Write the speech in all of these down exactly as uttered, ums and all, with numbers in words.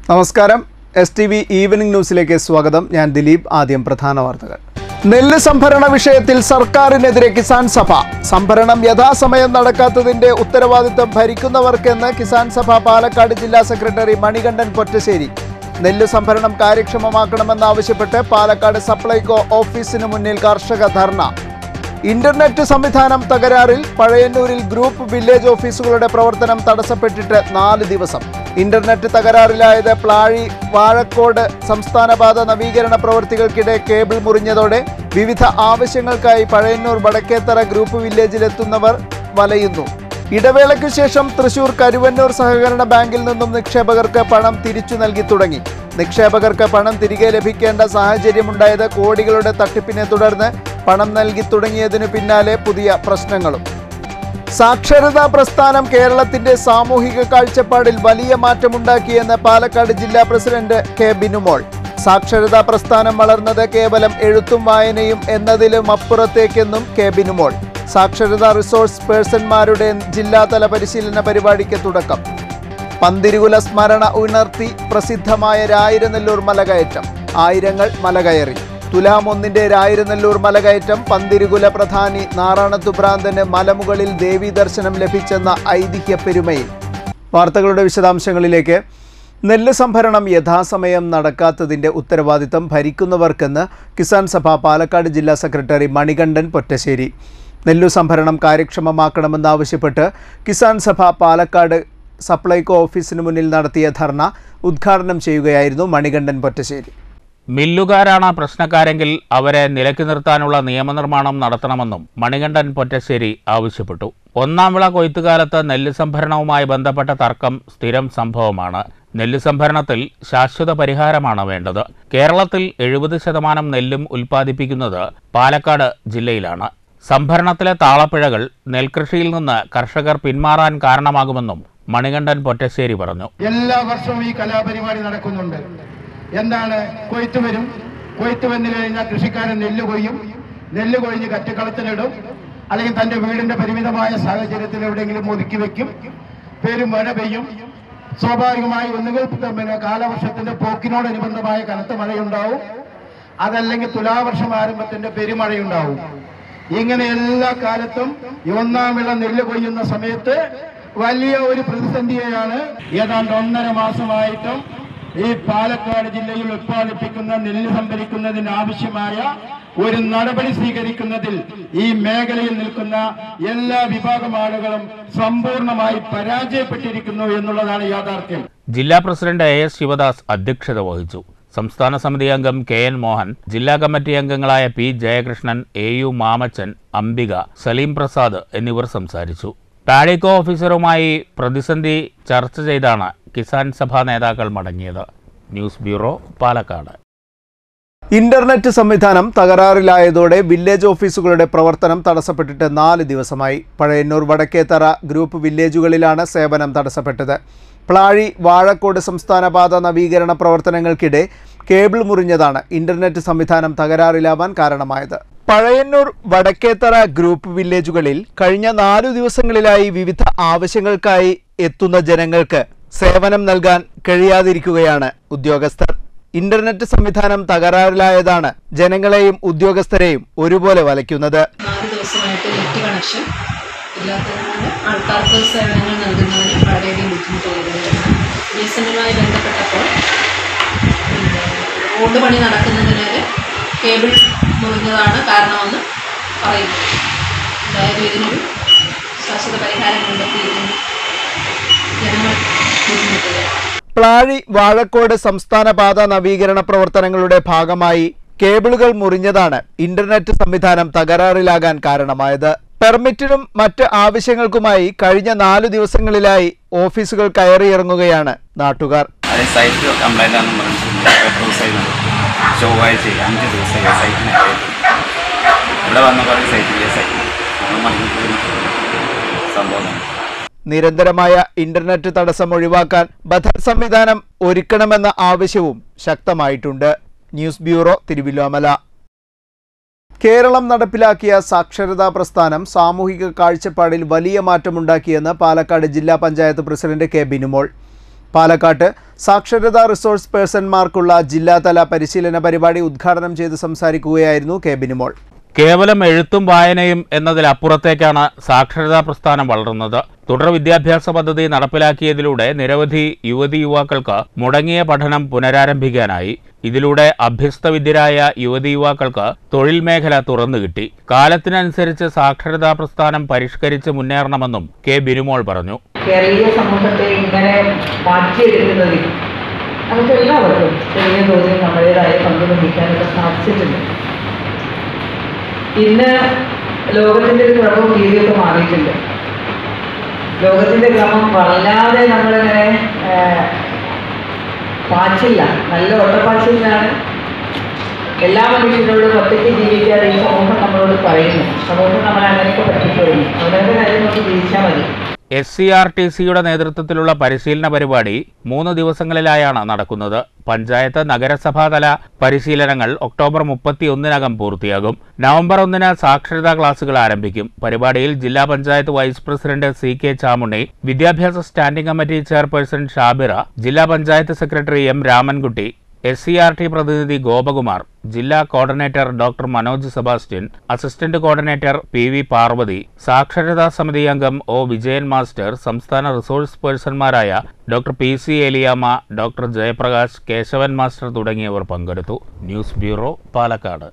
നമസ്കാരം. S T V evening ന്യൂസിലേക്ക് സ്വാഗതം. ഞാൻ ദിലീപ്. ആദ്യം പ്രധാന വാർത്തകൾ. നെല്ല് സംഭരണ വിഷയത്തിൽ സർക്കാരിനെതിരെ കിസാൻ സഭ. സംഭരണം യഥാസമയം നടക്കാത്തതിന്റെ ഉത്തരവാദിത്തം ഭരിക്കുന്നവർക്കെന്ന് കിസാൻ സഭ പാലക്കാട് ജില്ലാ സെക്രട്ടറി മണികണ്ഠൻ പൊറ്റശ്ശേരി. നെല്ല് സംഭരണം കാര്യക്ഷമമാക്കണമെന്നാവശ്യപ്പെട്ട് പാലക്കാട് സപ്ലൈകോ ഓഫീസിന് മുന്നിൽ കർഷക ധർണ. ഇന്റർനെറ്റ് സംവിധാനം തകരാറിൽ പഴയന്നൂരിൽ ഗ്രൂപ്പ് വില്ലേജ് ഓഫീസുകളുടെ പ്രവർത്തനം തടസ്സപ്പെട്ടിട്ട് നാല് ദിവസം. ഇന്റർനെറ്റ് തകരാറിലായത് പ്ലാഴി വാഴക്കോട് സംസ്ഥാനപാത നവീകരണ പ്രവൃത്തികൾക്കിടെ കേബിൾ മുറിഞ്ഞതോടെ വിവിധ ആവശ്യങ്ങൾക്കായി പഴയന്നൂർ വടക്കേത്തറ ഗ്രൂപ്പ് വില്ലേജിലെത്തുന്നവർ വലയുന്നു. ഇടവേളയ്ക്കു ശേഷം തൃശൂർ കരുവന്നൂർ സഹകരണ ബാങ്കിൽ നിന്നും നിക്ഷേപകർക്ക് പണം തിരിച്ചു നൽകി തുടങ്ങി. നിക്ഷേപകർക്ക് പണം തിരികെ ലഭിക്കേണ്ട സാഹചര്യമുണ്ടായത് കോടികളുടെ തട്ടിപ്പിനെ തുടർന്ന് പണം നൽകി തുടങ്ങിയതിനു പിന്നാലെ പുതിയ പ്രശ്നങ്ങളും. സാക്ഷരതാ പ്രസ്ഥാനം കേരളത്തിന്റെ സാമൂഹിക കാഴ്ചപ്പാടിൽ വലിയ മാറ്റമുണ്ടാക്കിയെന്ന് പാലക്കാട് ജില്ലാ പ്രസിഡന്റ് കെ ബിനുമോൾ. സാക്ഷരതാ പ്രസ്ഥാനം വളർന്നത് കേവലം എഴുത്തും വായനയും എന്നതിലും അപ്പുറത്തേക്കെന്നും കെ ബിനുമോൾ. സാക്ഷരതാ റിസോഴ്സ് പേഴ്സൺമാരുടെ ജില്ലാതല പരിശീലന പരിപാടിക്ക് തുടക്കം. പന്തിരുകുല സ്മരണ ഉണർത്തി പ്രസിദ്ധമായ രായിരനെല്ലൂർ മലകയറ്റം. ആയിരങ്ങൾ മലകയറി. തുലാം ഒന്നിന്റെ രായിരനെല്ലൂർ മലകയറ്റം പന്തിരുകുല പ്രധാനി നാറാണത്തുഭ്രാന്തന് മലമുകളിൽ ദേവീ ദർശനം ലഭിച്ചെന്ന ഐതിഹ്യ പെരുമയിൽ. വാർത്തകളുടെ വിശദാംശങ്ങളിലേക്ക്. നെല്ല് സംഭരണം യഥാസമയം നടക്കാത്തതിന്റെ ഉത്തരവാദിത്തം ഭരിക്കുന്നവർക്കെന്ന് കിസാൻ സഭ പാലക്കാട് ജില്ലാ സെക്രട്ടറി മണികണ്ഠൻ പൊറ്റശ്ശേരി. നെല്ലു സംഭരണം കാര്യക്ഷമമാക്കണമെന്നാവശ്യപ്പെട്ട് കിസാൻ സഭ പാലക്കാട് സപ്ലൈകോ ഓഫീസിന് മുന്നിൽ നടത്തിയ ധർണ ഉദ്ഘാടനം ചെയ്യുകയായിരുന്നു മണികണ്ഠൻ പൊറ്റശ്ശേരി. മില്ലുകാരാണ് പ്രശ്നക്കാരെങ്കിൽ അവരെ നിലയ്ക്ക് നിർത്താനുള്ള നിയമനിർമ്മാണം നടത്തണമെന്നും മണികണ്ഠൻ പൊറ്റശ്ശേരി ആവശ്യപ്പെട്ടു. ഒന്നാം വിള കൊയ്ത്തുകാലത്ത് നെല്ല് സംഭരണവുമായി ബന്ധപ്പെട്ട തർക്കം സ്ഥിരം സംഭവമാണ്. നെല്ല് സംഭരണത്തിൽ ശാശ്വത പരിഹാരമാണ് വേണ്ടത്. കേരളത്തിൽ എഴുപത് ശതമാനം നെല്ലും ഉൽപ്പാദിപ്പിക്കുന്നത് പാലക്കാട് ജില്ലയിലാണ്. സംഭരണത്തിലെ താളപ്പിഴകൾ നെൽകൃഷിയിൽ നിന്ന് കർഷകർ പിന്മാറാൻ കാരണമാകുമെന്നും മണികണ്ഠൻ പൊറ്റശ്ശേരി പറഞ്ഞു. എല്ലാ വർഷവും ഈ കലാപരിപാടി നടക്കുന്നുണ്ട്. എന്താണ്? കൊയ്ത്ത് വരും. കൊയ്ത്ത് വന്നു കഴിഞ്ഞാൽ കൃഷിക്കാരൻ നെല്ല് കൊയ്യും. നെല്ല് കൊഴിഞ്ഞ് കറ്റക്കളത്തിലിടും, അല്ലെങ്കിൽ തന്റെ വീടിന്റെ പരിമിതമായ സാഹചര്യത്തിൽ എവിടെയെങ്കിലും ഒതുക്കി വെക്കും. പേരും മഴ പെയ്യും. സ്വാഭാവികമായി ഒന്നുകിൽ പിന്നെ കാലവർഷത്തിന്റെ പോക്കിനോടനുബന്ധമായ കനത്ത മഴയുണ്ടാവും, അതല്ലെങ്കിൽ തുലാവർഷം ആരംഭത്തിന്റെ പെരുമഴയുണ്ടാവും. ഇങ്ങനെ എല്ലാ കാലത്തും ഒന്നാം വിള നെല്ല് കൊയ്യുന്ന സമയത്ത് വലിയ ഒരു പ്രതിസന്ധിയെയാണ് ഏതാണ്ട് ഒന്നര മാസമായിട്ടും ഈ പാലക്കാട് ജില്ലയിൽ ഉത്പാദിപ്പിക്കുന്ന നെല്ല് സംഭരിക്കുന്നതിന് ആവശ്യമായ ഒരു നടപടി സ്വീകരിക്കുന്നതിൽ ഈ മേഖലയിൽ നിൽക്കുന്ന എല്ലാ വിഭാഗം ആളുകളും സമ്പൂർണമായി പരാജയപ്പെട്ടിരിക്കുന്നു എന്നുള്ളതാണ് യാഥാർത്ഥ്യം. ജില്ലാ പ്രസിഡന്റ് എ എസ് ശിവദാസ് അധ്യക്ഷത വഹിച്ചു. സംസ്ഥാന സമിതി അംഗം കെ എൻ മോഹൻ, ജില്ലാ കമ്മിറ്റി അംഗങ്ങളായ P Jayakrishnan, A U Mamachan, Ambika, Saleem Prasad എന്നിവർ സംസാരിച്ചു. പാഡിക്കോ ഓഫീസറുമായി പ്രതിസന്ധി ചർച്ച ചെയ്താണ് കിസാൻ സഭാ നേതാക്കൾ മടങ്ങിയത്. News bureau, Palakkad. ഇന്റർനെറ്റ് സംവിധാനം തകരാറിലായതോടെ വില്ലേജ് ഓഫീസുകളുടെ പ്രവർത്തനം തടസ്സപ്പെട്ടിട്ട് നാല് ദിവസമായി. പഴയന്നൂർ വടക്കേത്തറ ഗ്രൂപ്പ് വില്ലേജുകളിലാണ് സേവനം തടസ്സപ്പെട്ടത്. പ്ലാഴി വാഴക്കോട് സംസ്ഥാനപാത നവീകരണ പ്രവർത്തനങ്ങൾക്കിടെ കേബിൾ മുറിഞ്ഞതാണ് ഇന്റർനെറ്റ് സംവിധാനം തകരാറിലാവാൻ കാരണമായത്. പഴയന്നൂർ വടക്കേത്തറ ഗ്രൂപ്പ് വില്ലേജുകളിൽ കഴിഞ്ഞ നാലു ദിവസങ്ങളിലായി വിവിധ ആവശ്യങ്ങൾക്കായി എത്തുന്ന ജനങ്ങൾക്ക് സേവനം നൽകാൻ കഴിയാതിരിക്കുകയാണ് ഉദ്യോഗസ്ഥർ. ഇന്റർനെറ്റ് സംവിധാനം തകരാറിലായതാണ് ജനങ്ങളെയും ഉദ്യോഗസ്ഥരെയും ഒരുപോലെ വലയ്ക്കുന്നത്. നാല് ദിവസമായിട്ട് നെറ്റ് കണക്ഷൻ ഇല്ലാത്തതിനാൽ ആൾക്കാർക്ക് സേവനങ്ങൾ നൽകുന്നതിന് വളരെയധികം ബുദ്ധിമുട്ടുകളുണ്ട്. ബി എസ് എൻ എല്ലുമായി ബന്ധപ്പെട്ടപ്പോൾ റോഡ് പണി നടക്കുന്നതിനാൽ കേബിൾ മുറിഞ്ഞതാണ് കാരണമെന്ന് പറയുന്നു. അതായത് ഇതിനൊരു ശാശ്വത പരിഹാരം കണ്ടെത്തിയിരുന്നു ജനങ്ങൾ ബുദ്ധിമുട്ടില്ല. പ്ലാഴി വാഴക്കോട് സംസ്ഥാനപാത നവീകരണ പ്രവർത്തനങ്ങളുടെ ഭാഗമായി കേബിളുകൾ മുറിഞ്ഞതാണ് ഇന്റർനെറ്റ് സംവിധാനം തകരാറിലാകാൻ കാരണമായത്. പെർമിറ്റിനും മറ്റ് ആവശ്യങ്ങൾക്കുമായി കഴിഞ്ഞ നാലു ദിവസങ്ങളിലായി ഓഫീസുകൾ കയറിയിറങ്ങുകയാണ് നാട്ടുകാർ. നിരന്തരമായ ഇന്റർനെറ്റ് തടസ്സം ഒഴിവാക്കാൻ ബദൽ സംവിധാനം ഒരുക്കണമെന്ന ആവശ്യവും ശക്തമായിട്ടുണ്ട്. News bureau, Thiruvilwamala. കേരളം നടപ്പിലാക്കിയ സാക്ഷരതാ പ്രസ്ഥാനം സാമൂഹിക കാഴ്ചപ്പാടിൽ വലിയ മാറ്റമുണ്ടാക്കിയെന്ന് പാലക്കാട് ജില്ലാ പഞ്ചായത്ത് പ്രസിഡന്റ് കെ ബിനുമോൾ. പാലക്കാട്ട് സാക്ഷരതാ റിസോഴ്സ് പേഴ്സൺമാർക്കുള്ള ജില്ലാതല പരിശീലന പരിപാടി ഉദ്ഘാടനം ചെയ്ത് സംസാരിക്കുകയായിരുന്നു കെ ബിനിമോൾ. കേവലം എഴുത്തും വായനയും എന്നതിലപ്പുറത്തേക്കാണ് സാക്ഷരതാ പ്രസ്ഥാനം വളർന്നത്. തുടർ വിദ്യാഭ്യാസ പദ്ധതി നടപ്പിലാക്കിയതിലൂടെ നിരവധി യുവതി യുവാക്കൾക്ക് മുടങ്ങിയ പഠനം പുനരാരംഭിക്കാനായി. ഇതിലൂടെ അഭ്യസ്തവിദ്യരായ യുവതി യുവാക്കൾക്ക് തൊഴിൽ മേഖല തുറന്നുകിട്ടി. കാലത്തിനനുസരിച്ച് സാക്ഷരതാ പ്രസ്ഥാനം പരിഷ്കരിച്ച് മുന്നേറണമെന്നും കെ ബിനിമോൾ പറഞ്ഞു. കേരളീയ സമൂഹത്തെ ഇങ്ങനെ മാറ്റിയെടുക്കുന്നതിൽ നമുക്ക് എല്ലാവർക്കും ചെറിയ തോതിൽ നമ്മുടേതായ പങ്ക് വഹിക്കാനൊക്കെ സാധിച്ചിട്ടുണ്ട്. ഇന്ന് ലോകത്തിൻ്റെ ഒരു ക്രമവും രീതിയൊക്കെ മാറിയിട്ടുണ്ട്. ലോകത്തിൻ്റെ ക്രമം വല്ലാതെ നമ്മളിങ്ങനെ പാച്ചില്ല, നല്ല ഒട്ടപ്പാച്ചിലാണ്. എല്ലാ മനുഷ്യരോടും ഒറ്റയ്ക്ക് ജീവിക്കാതെ ഈ സമൂഹം നമ്മളോട് പറയുന്നു. സമൂഹം നമ്മളെ അങ്ങനെയൊക്കെ പഠിപ്പിക്കുന്നു. അവരുടെ കാര്യം നമുക്ക് ജീവിച്ചാൽ മതി. എസ് സി ആർ ടി സിയുടെ നേതൃത്വത്തിലുള്ള പരിശീലന പരിപാടി മൂന്ന് ദിവസങ്ങളിലായാണ് നടക്കുന്നത്. പഞ്ചായത്ത് നഗരസഭാതല പരിശീലനങ്ങൾ ഒക്ടോബർ മുപ്പത്തി ഒന്നിനകം പൂർത്തിയാകും. നവംബർ ഒന്നിന് സാക്ഷരതാ ക്ലാസുകൾ ആരംഭിക്കും. പരിപാടിയിൽ ജില്ലാ panchayat vice president C K Chamunni, വിദ്യാഭ്യാസ സ്റ്റാൻഡിംഗ് കമ്മിറ്റി ചെയർപേഴ്സൺ ഷാബിറ, ജില്ലാ panchayat secretary M Ramankutty, S C R T പ്രതിനിധി ഗോപകുമാർ, ജില്ലാ coordinator doctor Manoj Sebastian, assistant coordinator P V Parvathi, സാക്ഷരതാ സമിതി അംഗം ഒ വിജയൻ മാസ്റ്റർ, സംസ്ഥാന റിസോഴ്സ് പേഴ്സൺമാരായ doctor P C Eliyamma, doctor Jayaprakash, Kesavan master തുടങ്ങിയവർ പങ്കെടുത്തു. News bureau, Palakkad.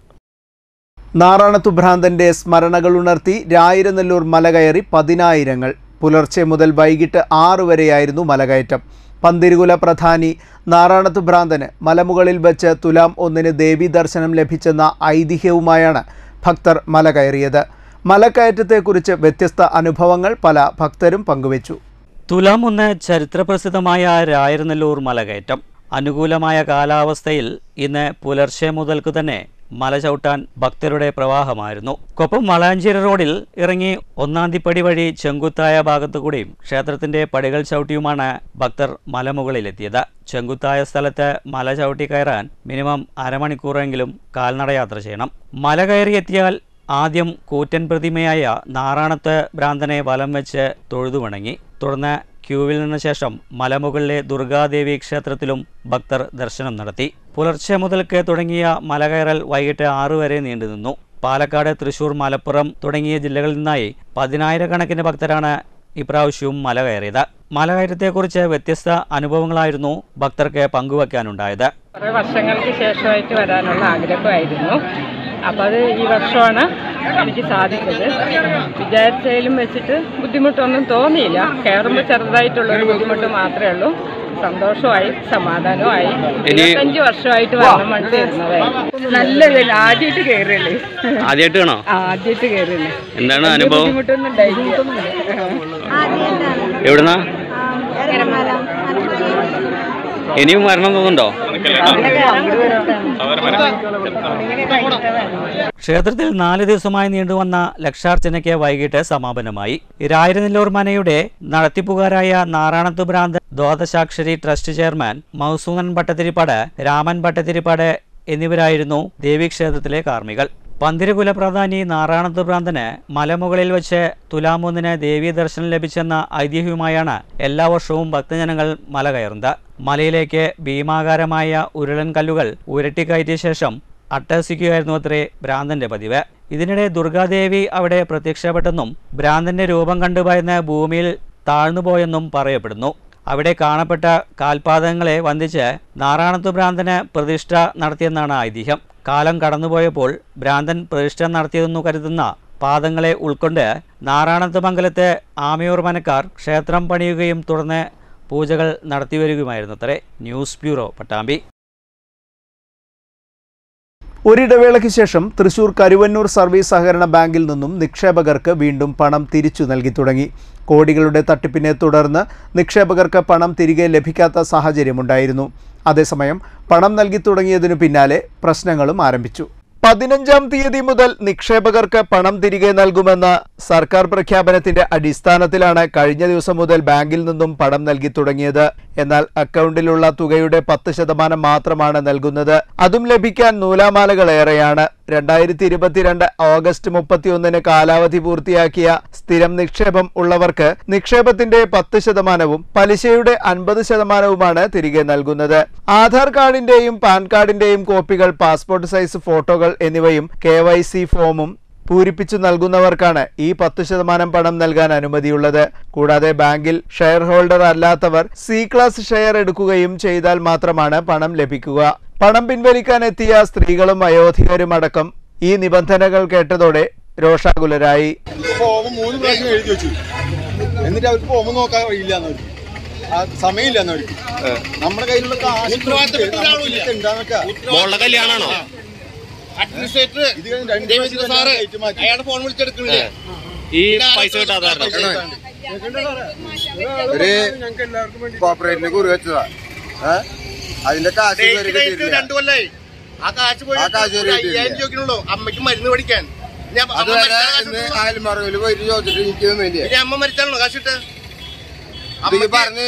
നാറാണത്തു ഭ്രാന്തന്റെ സ്മരണകൾ ഉണർത്തി രായിരനെല്ലൂർ മലകയറി പതിനായിരങ്ങൾ. പുലർച്ചെ മുതൽ വൈകിട്ട് ആറു വരെയായിരുന്നു മലകയറ്റം. പന്തിരുകുല പ്രധാനി നാറാണത്തു ഭ്രാന്തന് മലമുകളിൽ വെച്ച് തുലാം ഒന്നിന് ദേവീ ദർശനം ലഭിച്ചെന്ന ഐതിഹ്യവുമായാണ് ഭക്തർ മല കയറിയത്. മലക്കയറ്റത്തെക്കുറിച്ച് വ്യത്യസ്ത അനുഭവങ്ങൾ പല ഭക്തരും പങ്കുവച്ചു. തുലാം ഒന്ന് ചരിത്രപ്രസിദ്ധമായ രായിരനെല്ലൂർ മലകയറ്റം. അനുകൂലമായ കാലാവസ്ഥയിൽ ഇന്ന് പുലർച്ചെ മുതൽക്കു തന്നെ മല ചവിട്ടാൻ ഭക്തരുടെ പ്രവാഹമായിരുന്നു. കൊപ്പം വളാഞ്ചേരി റോഡിൽ ഇറങ്ങി ഒന്നാന്തിപ്പടി വഴി ചെങ്കുത്തായ ഭാഗത്തുകൂടിയും ക്ഷേത്രത്തിന്റെ പടികൾ ചവിട്ടിയുമാണ് ഭക്തർ മലമുകളിലെത്തിയത്. ചെങ്കുത്തായ സ്ഥലത്ത് മല ചവിട്ടി കയറാൻ മിനിമം അരമണിക്കൂറെങ്കിലും കാൽനടയാത്ര ചെയ്യണം. മല കയറിയെത്തിയാൽ ആദ്യം കൂറ്റൻ പ്രതിമയായ നാറാണത്ത് ഭ്രാന്തനെ വലം വെച്ച് തൊഴുതു വണങ്ങി. തുടർന്ന് ക്യൂവിൽ നിന്ന ശേഷം മലമുകളിലെ ദുർഗാദേവി ക്ഷേത്രത്തിലും ഭക്തർ ദർശനം നടത്തി. പുലർച്ചെ മുതൽക്ക് തുടങ്ങിയ മലകയറൽ വൈകിട്ട് ആറു വരെ നീണ്ടുനിന്നു. പാലക്കാട്, തൃശൂർ, മലപ്പുറം തുടങ്ങിയ ജില്ലകളിൽ നിന്നായി പതിനായിരക്കണക്കിന് ഭക്തരാണ് ഇപ്രാവശ്യവും മല കയറിയത്. മലകയറ്റത്തെക്കുറിച്ച് വ്യത്യസ്ത അനുഭവങ്ങളായിരുന്നു ഭക്തർക്ക് പങ്കുവയ്ക്കാനുണ്ടായത്. കുറേ വർഷങ്ങൾക്ക് ശേഷമായിട്ട് വരാനുള്ള ആഗ്രഹമായിരുന്നു. അപ്പോൾ അത് ഈ വർഷമാണ് എനിക്ക് സാധിച്ചത്. വിചാരിച്ചതിലും വെച്ചിട്ട് ബുദ്ധിമുട്ടൊന്നും തോന്നിയില്ല. കയറുമ്പോൾ ചെറുതായിട്ടുള്ളൊരു ബുദ്ധിമുട്ട് മാത്രമേ ഉള്ളൂ. സന്തോഷമായി, സമാധാനമായി. ഇരുപത്തഞ്ച് വർഷമായിട്ട് വരണം മണിച്ചിരുന്നതായി. നല്ലതല്ല, ആദ്യമായിട്ട് കയറിയല്ലേ. ആദ്യമായിട്ട് കാണോ? ആദ്യമായിട്ട് കയറിയല്ലേ. എന്താണ് അനുഭവം? ബുദ്ധിമുട്ടൊന്നും ഉണ്ടായില്ല. എവിടുന്നാ? ഇനിയും വരണം തോന്നുന്നുണ്ടോ? ക്ഷേത്രത്തിൽ നാല് ദിവസമായി നീണ്ടുവന്ന ലക്ഷാർച്ചനയ്ക്ക് വൈകിട്ട് സമാപനമായി. രായിരനെല്ലൂർ മനയുടെ നടത്തിപ്പുകാരായ നാറാണത്തു ഭ്രാന്തൻ ദ്വാദശാക്ഷരി ട്രസ്റ്റ് ചെയർമാൻ മൗസൂനൻ ഭട്ടതിരിപ്പാട്, രാമൻ ഭട്ടതിരിപ്പാട് എന്നിവരായിരുന്നു ദേവീക്ഷേത്രത്തിലെ കാർമ്മികൾ. പന്തിരുകുല പ്രധാനി നാറാണത്തു ഭ്രാന്തന് മലമുകളിൽ വെച്ച് തുലാമൂന്നിന് ദേവീ ദർശനം ലഭിച്ചെന്ന ഐതിഹ്യവുമായാണ് എല്ലാ വർഷവും ഭക്തജനങ്ങൾ മല കയറുന്നത്. മലയിലേക്ക് ഭീമാകാരമായ ഉരുളൻ കല്ലുകൾ ഉരട്ടിക്കയറ്റിയ ശേഷം അട്ടഹസിക്കുകയായിരുന്നു അത്രേ ഭ്രാന്തന്റെ പതിവ്. ഇതിനിടെ ദുർഗാദേവി അവിടെ പ്രത്യക്ഷപ്പെട്ടെന്നും ഭ്രാന്തന്റെ രൂപം കണ്ടുഭയന്ന് ഭൂമിയിൽ താഴ്ന്നുപോയെന്നും പറയപ്പെടുന്നു. അവിടെ കാണപ്പെട്ട കാൽപാദങ്ങളെ വന്ദിച്ച് നാറാണത്തു ഭ്രാന്തന് പ്രതിഷ്ഠ നടത്തിയെന്നാണ് ഐതിഹ്യം. കാലം കടന്നുപോയപ്പോൾ ഭ്രാന്തൻ പ്രതിഷ്ഠ നടത്തിയതെന്നു കരുതുന്ന പാദങ്ങളെ ഉൾക്കൊണ്ട് നാറാണത്ത് മംഗലത്ത് ആമയൂർ മനക്കാർ ക്ഷേത്രം പണിയുകയും തുടർന്ന് പൂജകൾ നടത്തിവരികയുമായിരുന്നത്രേ. News bureau, Pattambi. ഒരിടവേളയ്ക്ക് ശേഷം തൃശൂർ കരുവന്നൂർ സർവീസ് സഹകരണ ബാങ്കിൽ നിന്നും നിക്ഷേപകർക്ക് വീണ്ടും പണം തിരിച്ചു നൽകി തുടങ്ങി. കോടികളുടെ തട്ടിപ്പിനെ തുടർന്ന് നിക്ഷേപകർക്ക് പണം തിരികെ ലഭിക്കാത്ത സാഹചര്യമുണ്ടായിരുന്നു. അതേസമയം പണം നൽകി തുടങ്ങിയതിനു പിന്നാലെ പ്രശ്നങ്ങളും ആരംഭിച്ചു. പതിനഞ്ചാം തീയതി മുതൽ നിക്ഷേപകർക്ക് പണം തിരികെ നൽകുമെന്ന സർക്കാർ പ്രഖ്യാപനത്തിന്റെ അടിസ്ഥാനത്തിലാണ് കഴിഞ്ഞ ദിവസം മുതൽ ബാങ്കിൽ നിന്നും പണം നൽകി തുടങ്ങിയത്. എന്നാൽ അക്കൗണ്ടിലുള്ള തുകയുടെ പത്ത് ശതമാനം മാത്രമാണ് നൽകുന്നത്. അതും ലഭിക്കാൻ നൂലാമാലകളേറെയാണ്. രണ്ടായിരത്തി ഇരുപത്തിരണ്ട് ഓഗസ്റ്റ് മുപ്പത്തിയൊന്നിന് കാലാവധി പൂർത്തിയാക്കിയ സ്ഥിരം നിക്ഷേപം ഉള്ളവർക്ക് നിക്ഷേപത്തിന്റെ പത്ത് ശതമാനവും പലിശയുടെ അൻപത് ശതമാനവുമാണ് തിരികെ നൽകുന്നത്. ആധാർ കാർഡിന്റെയും പാൻ കാർഡിന്റെയും കോപ്പികൾ, പാസ്പോർട്ട് സൈസ് ഫോട്ടോകൾ എന്നിവയും കെ വൈ സി ഫോമും പൂരിപ്പിച്ചു നൽകുന്നവർക്കാണ് ഈ പത്ത് ശതമാനം പണം നൽകാൻ അനുമതിയുള്ളത്. കൂടാതെ ബാങ്കിൽ ഷെയർ ഹോൾഡർ അല്ലാത്തവർ സി ക്ലാസ് ഷെയർ എടുക്കുകയും ചെയ്താൽ മാത്രമാണ് പണം ലഭിക്കുക. പണം പിൻവലിക്കാനെത്തിയ സ്ത്രീകളും വയോധികരും അടക്കം ഈ നിബന്ധനകൾ കേട്ടതോടെ രോഷാകുലരായി. എന്നിട്ട് അവർക്ക് ഫോം നോക്കാൻ കഴിയില്ല, സമയമില്ല. നമ്മുടെ കയ്യിലുള്ള കല്യാണോ ഫോൺ വിളിച്ചെടുക്കില്ലേ ഈ പൈസ കിട്ടാതെ ഒരു കോർപ്പറേറ്റിനെ കുറി വെച്ചതാ. അതിന്റെ കാശ് രണ്ടു കൊല്ലായി. ആ കാശ് പോയി അയ്യായിരം ചോദിക്കണുള്ളൂ അമ്മയ്ക്ക് മരുന്ന് പഠിക്കാൻ. ആയാലും പോയിട്ട് ചോദിച്ചിട്ട് എനിക്കൊന്നും വേണ്ടിയ അമ്മ മരിച്ചാണോ കാശ് ഇട്ട് പറഞ്ഞ്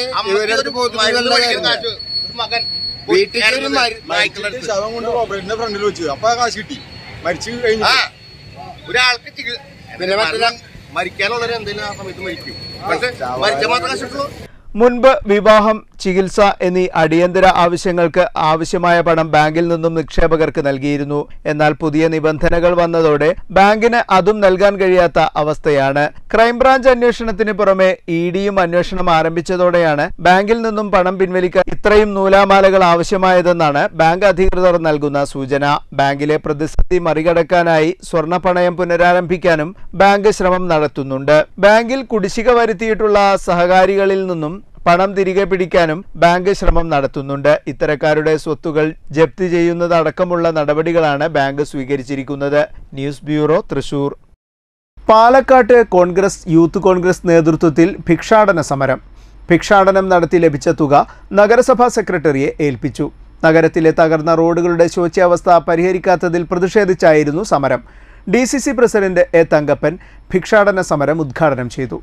മകൻ വീട്ടിൽ ശവം കൊണ്ട് കോർപ്പറേറ്റിന്റെ ഫ്രണ്ടിൽ വെച്ചു. അപ്പൊ ആ കാശ് കിട്ടി. മരിച്ചു കഴിഞ്ഞു ഒരാൾക്ക് പിന്നെ മരിക്കാനുള്ളവരെ എന്തെങ്കിലും ആ സമയത്ത് മരിക്കും. പക്ഷെ മരിച്ച മാത്രം കാശ് കിട്ടുള്ളൂ. മുൻപ് വിവാഹം, ചികിത്സ എന്നീ അടിയന്തര ആവശ്യങ്ങൾക്ക് ആവശ്യമായ പണം ബാങ്കിൽ നിന്നും നിക്ഷേപകർക്ക് നൽകിയിരുന്നു. എന്നാൽ പുതിയ നിബന്ധനകൾ വന്നതോടെ ബാങ്കിന് അതും നൽകാൻ കഴിയാത്ത അവസ്ഥയാണ്. ക്രൈംബ്രാഞ്ച് അന്വേഷണത്തിന് പുറമെ ഇ ഡിയും അന്വേഷണം ആരംഭിച്ചതോടെയാണ് ബാങ്കിൽ നിന്നും പണം പിൻവലിക്കാൻ ഇത്രയും നൂലാമാലകൾ ആവശ്യമായതെന്നാണ് ബാങ്ക് അധികൃതർ നൽകുന്ന സൂചന. ബാങ്കിലെ പ്രതിസന്ധി മറികടക്കാനായി സ്വർണ്ണപ്പണയം പുനരാരംഭിക്കാനും ബാങ്ക് ശ്രമം നടത്തുന്നുണ്ട്. ബാങ്കിൽ കുടിശ്ശിക വരുത്തിയിട്ടുള്ള സഹകാരികളിൽ നിന്നും പണം തിരികെ പിടിക്കാനും ബാങ്ക് ശ്രമം നടത്തുന്നുണ്ട്. ഇത്തരക്കാരുടെ സ്വത്തുകൾ ജപ്തി ചെയ്യുന്നതടക്കമുള്ള നടപടികളാണ് ബാങ്ക് സ്വീകരിച്ചിരിക്കുന്നത്. News bureau, Thrissur. പാലക്കാട്ട് കോൺഗ്രസ് യൂത്ത് കോൺഗ്രസ് നേതൃത്വത്തിൽ ഭിക്ഷാടന സമരം. ഭിക്ഷാടനം നടത്തി ലഭിച്ച തുക നഗരസഭാ സെക്രട്ടറിയെ ഏൽപ്പിച്ചു. നഗരത്തിലെ തകർന്ന റോഡുകളുടെ ശോച്യാവസ്ഥ പരിഹരിക്കാത്തതിൽ പ്രതിഷേധിച്ചായിരുന്നു സമരം. D C C president A Thankappan ഭിക്ഷാടന സമരം ഉദ്ഘാടനം ചെയ്തു.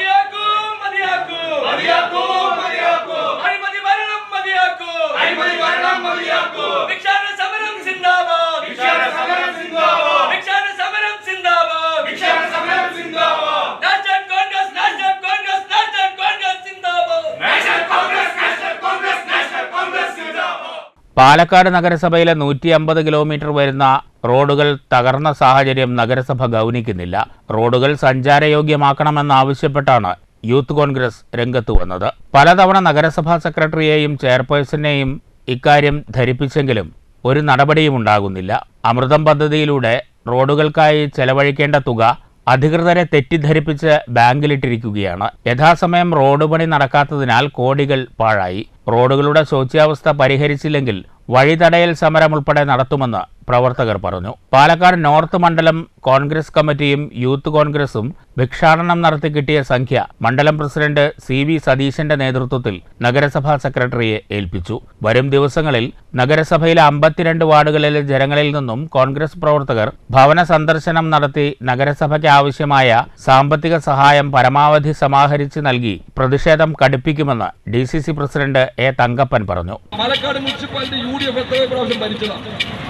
പാലക്കാട് നഗരസഭയിലെ നൂറ്റി അമ്പത് കിലോമീറ്റർ വരുന്ന റോഡുകൾ തകർന്ന സാഹചര്യം നഗരസഭ ഗൗനിക്കുന്നില്ല. റോഡുകൾ സഞ്ചാരയോഗ്യമാക്കണമെന്നാവശ്യപ്പെട്ടാണ് യൂത്ത് കോൺഗ്രസ് രംഗത്ത് വന്നത്. പലതവണ നഗരസഭാ സെക്രട്ടറിയെയും ചെയർപേഴ്സണെയും ഇക്കാര്യം ധരിപ്പിച്ചെങ്കിലും ഒരു നടപടിയും ഉണ്ടാകുന്നില്ല. അമൃതം പദ്ധതിയിലൂടെ റോഡുകൾക്കായി ചെലവഴിക്കേണ്ട തുക അധികൃതരെ തെറ്റിദ്ധരിപ്പിച്ച് ബാങ്കിലിട്ടിരിക്കുകയാണ്. യഥാസമയം റോഡ് പണി നടക്കാത്തതിനാൽ കോടികൾ പാഴായി. റോഡുകളുടെ ശോച്യാവസ്ഥ പരിഹരിച്ചില്ലെങ്കിൽ വഴിതടയൽ സമരം ഉൾപ്പെടെ നടത്തുമെന്ന് പ്രവർത്തകർ പറഞ്ഞു. പാലക്കാട് നോർത്ത് മണ്ഡലം കോൺഗ്രസ് കമ്മിറ്റിയും യൂത്ത് കോൺഗ്രസും ഭിക്ഷാടനം നടത്തി കിട്ടിയ സംഖ്യ മണ്ഡലം പ്രസിഡന്റ് സി വി സതീശന്റെ നേതൃത്വത്തിൽ നഗരസഭാ സെക്രട്ടറിയെ ഏൽപ്പിച്ചു. വരും ദിവസങ്ങളിൽ നഗരസഭയിലെ അമ്പത്തിരണ്ട് വാർഡുകളിലെ ജനങ്ങളിൽ നിന്നും കോൺഗ്രസ് പ്രവർത്തകർ ഭവന സന്ദർശനം നടത്തി നഗരസഭയ്ക്ക് ആവശ്യമായ സാമ്പത്തിക സഹായം പരമാവധി സമാഹരിച്ച് നൽകി പ്രതിഷേധം കടുപ്പിക്കുമെന്ന് D C C president A Thankappan പറഞ്ഞു. Palakkad municipality U D F എത്രയോ പ്രാവശ്യം ഭരിച്ചതാണ്.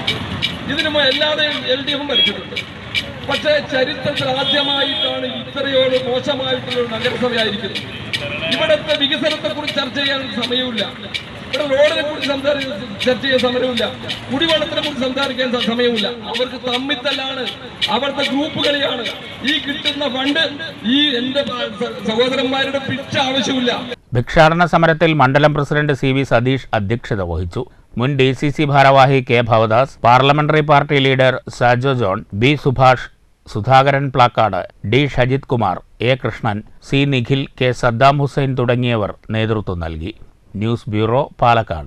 ഇതിനു എല്ലാതെ എൽ ഡി എഫും ഭരിച്ചിട്ടുണ്ട്. പക്ഷേ ചരിത്രത്തിൽ ആദ്യമായിട്ടാണ് ഇത്രയോട് മോശമായിട്ടുള്ള നഗരസഭയായിരിക്കുന്നത്. ഇവിടുത്തെ വികസനത്തെ കുറിച്ച് ചർച്ച ചെയ്യാൻ സമയമില്ല. ഇവിടെ റോഡിനെ കുറിച്ച് ചർച്ച ചെയ്യാൻ സമയമില്ല. കുടിവെള്ളത്തിനെ കുറിച്ച് സംസാരിക്കാൻ സമയമില്ല. അവർക്ക് തമ്മിത്തല്ലാണ്, അവിടുത്തെ ഗ്രൂപ്പ് കളിയാണ്. ഈ കിട്ടുന്ന ഫണ്ട് ഈ എന്റെ സഹോദരന്മാരുടെ പിച്ച ആവശ്യമില്ല. ഭിക്ഷാടന സമരത്തിൽ മണ്ഡലം പ്രസിഡന്റ് സി വി സതീഷ് അധ്യക്ഷത വഹിച്ചു. മുൻ ഡി സി സി ഭാരവാഹി K Bhavadas, parliamentary party leader Sajo John, B Subhash, Sudhakaran Plakkad, D Shajith Kumar, A Krishnan, C Nikhil, K Saddam Hussain തുടങ്ങിയവർ നേതൃത്വം നൽകി. News bureau, Palakkad.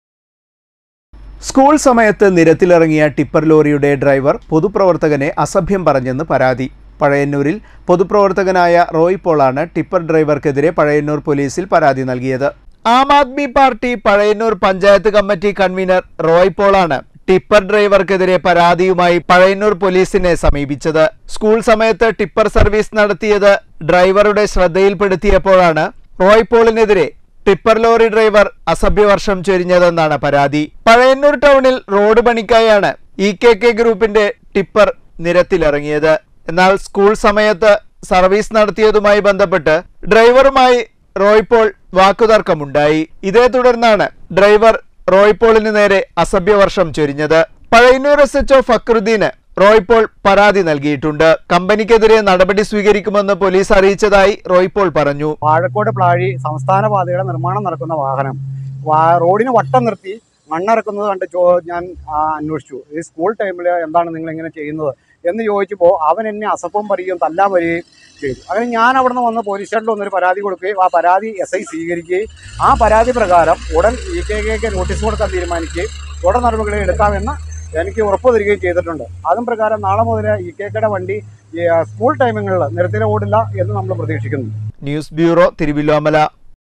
സ്കൂൾ സമയത്ത് നിരത്തിലിറങ്ങിയ ടിപ്പർ ലോറിയുടെ ഡ്രൈവർ പൊതുപ്രവർത്തകനെ അസഭ്യം പറഞ്ഞെന്ന് പരാതി. പഴയന്നൂരിൽ പൊതുപ്രവർത്തകനായ റോയ് പോളാണ് ടിപ്പർ ഡ്രൈവർക്കെതിരെ പഴയന്നൂർ പോലീസിൽ പരാതി നൽകിയത്. Aam Aadmi party Pazhayannur panchayat committee convener Roy പോളാണ് ടിപ്പർ ഡ്രൈവർക്കെതിരെ പരാതിയുമായി പഴയന്നൂർ പോലീസിനെ സമീപിച്ചത്. സ്കൂൾ സമയത്ത് ടിപ്പർ സർവീസ് നടത്തിയത് ഡ്രൈവറുടെ ശ്രദ്ധയിൽപ്പെടുത്തിയപ്പോഴാണ് റോയ് പോളിനെതിരെ ടിപ്പർ ലോറി ഡ്രൈവർ അസഭ്യവർഷം ചൊരിഞ്ഞതെന്നാണ് പരാതി. പഴയന്നൂർ ടൗണിൽ റോഡ് പണിക്കായാണ് ഇ കെ കെ ഗ്രൂപ്പിന്റെ ടിപ്പർ നിരത്തിലിറങ്ങിയത്. എന്നാൽ സ്കൂൾ സമയത്ത് സർവീസ് നടത്തിയതുമായി ബന്ധപ്പെട്ട് ഡ്രൈവറുമായി റോയ്പോൾ വാക്കുതർക്കമുണ്ടായി. ഇതേ തുടർന്നാണ് ഡ്രൈവർ റോയ്പോളിന് നേരെ അസഭ്യവർഷം ചൊരിഞ്ഞത്. Pazhayannur S H O Fakhruddin Roypaul പരാതി നൽകിയിട്ടുണ്ട്. കമ്പനിക്കെതിരെ നടപടി സ്വീകരിക്കുമെന്ന് പോലീസ് അറിയിച്ചതായി റോയ്പോൾ പറഞ്ഞു. വാഴക്കോട് പ്ലാഴി സംസ്ഥാന പാതയുടെ നിർമ്മാണം നടക്കുന്ന വാഹനം റോഡിന് വട്ടം നിർത്തി മണ്ണിറക്കുന്നത് കണ്ട് ഞാൻ അന്വേഷിച്ചു. ഈ സ്കൂൾ ടൈമിൽ എന്താണ് നിങ്ങൾ ഇങ്ങനെ ചെയ്യുന്നത് എന്ന് ചോദിച്ചപ്പോൾ അവൻ എന്നെ അസഭ്യം പറയുകയും തല്ലാൻ വരികയും ചെയ്തു. അങ്ങനെ ഞാൻ അവിടെ നിന്ന് വന്ന് പോലീസ് സ്റ്റേഷനിൽ വന്നൊരു പരാതി കൊടുക്കുകയും ആ പരാതി എസ് ഐ സ്വീകരിക്കുകയും ആ പരാതി പ്രകാരം ഉടൻ ഇ കെ കെക്ക് നോട്ടീസ് കൊടുക്കാൻ തീരുമാനിക്കുകയും തുടർ നടപടികൾ എടുക്കാമെന്ന് എനിക്ക് ഉറപ്പ് തരികയും ചെയ്തിട്ടുണ്ട്. അതും പ്രകാരം നാളെ മുതൽ ഇ കെ കെയുടെ വണ്ടി സ്കൂൾ ടൈമിങ്ങളിൽ നിരത്തിൽ ഓടില്ല എന്ന് നമ്മൾ പ്രതീക്ഷിക്കുന്നു. News bureau, Thiruvilwamala.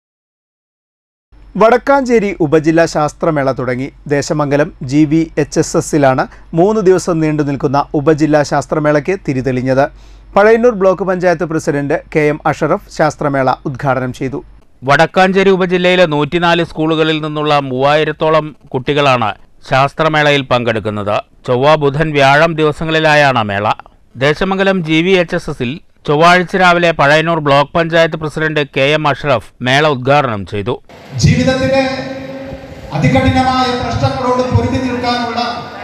വടക്കാഞ്ചേരി ഉപജില്ലാ ശാസ്ത്രമേള തുടങ്ങി. Desamangalam G V H S എസിലാണ് മൂന്ന് ദിവസം നീണ്ടു നിൽക്കുന്ന ഉപജില്ലാ ശാസ്ത്രമേളയ്ക്ക് തിരിതെളിഞ്ഞത്. Pazhayannur block panchayat president K M Ashraf ശാസ്ത്രമേള ഉദ്ഘാടനം ചെയ്തു. വടക്കാഞ്ചേരി ഉപജില്ലയിലെ നൂറ്റിനാല് സ്കൂളുകളിൽ നിന്നുള്ള മൂവായിരത്തോളം കുട്ടികളാണ് ശാസ്ത്രമേളയിൽ പങ്കെടുക്കുന്നത്. ചൊവ്വ, ബുധൻ, വ്യാഴം ദിവസങ്ങളിലായാണ് മേള. Desamangalam G V H S എസിൽ ചൊവ്വാഴ്ച രാവിലെ Pazhayannur block panchayat president K M Ashraf മേള ഉദ്ഘാടനം ചെയ്തു. ജീവിതത്തിലെ അതികഠിനമായ പ്രശ്നങ്ങളോട് പൊരുതി നിൽക്കാനുള്ള